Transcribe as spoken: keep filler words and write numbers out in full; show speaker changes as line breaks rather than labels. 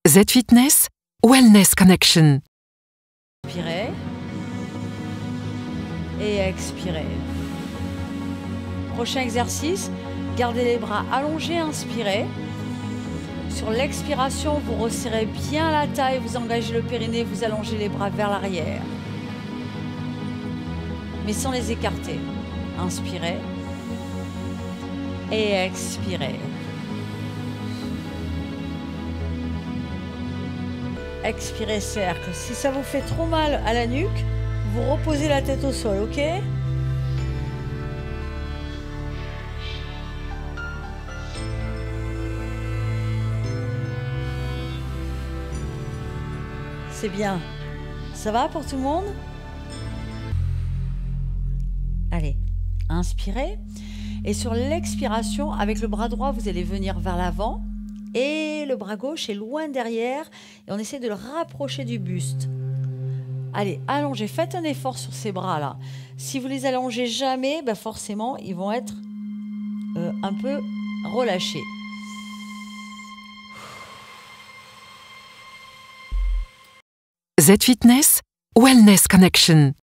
Z-Fitness Wellness Connection.
Inspirez et expirez. Prochain exercice, gardez les bras allongés, inspirez. Sur l'expiration, vous resserrez bien la taille, vous engagez le périnée, vous allongez les bras vers l'arrière. Mais sans les écarter. Inspirez et expirez. Expirez, cercle. Si ça vous fait trop mal à la nuque, vous reposez la tête au sol, ok? C'est bien. Ça va pour tout le monde? Allez, inspirez. Et sur l'expiration, avec le bras droit, vous allez venir vers l'avant. Et le bras gauche est loin derrière. Et on essaie de le rapprocher du buste. Allez, allongez. Faites un effort sur ces bras-là. Si vous les allongez jamais, ben forcément, ils vont être euh, un peu relâchés.
Z-Fitness Wellness Connection.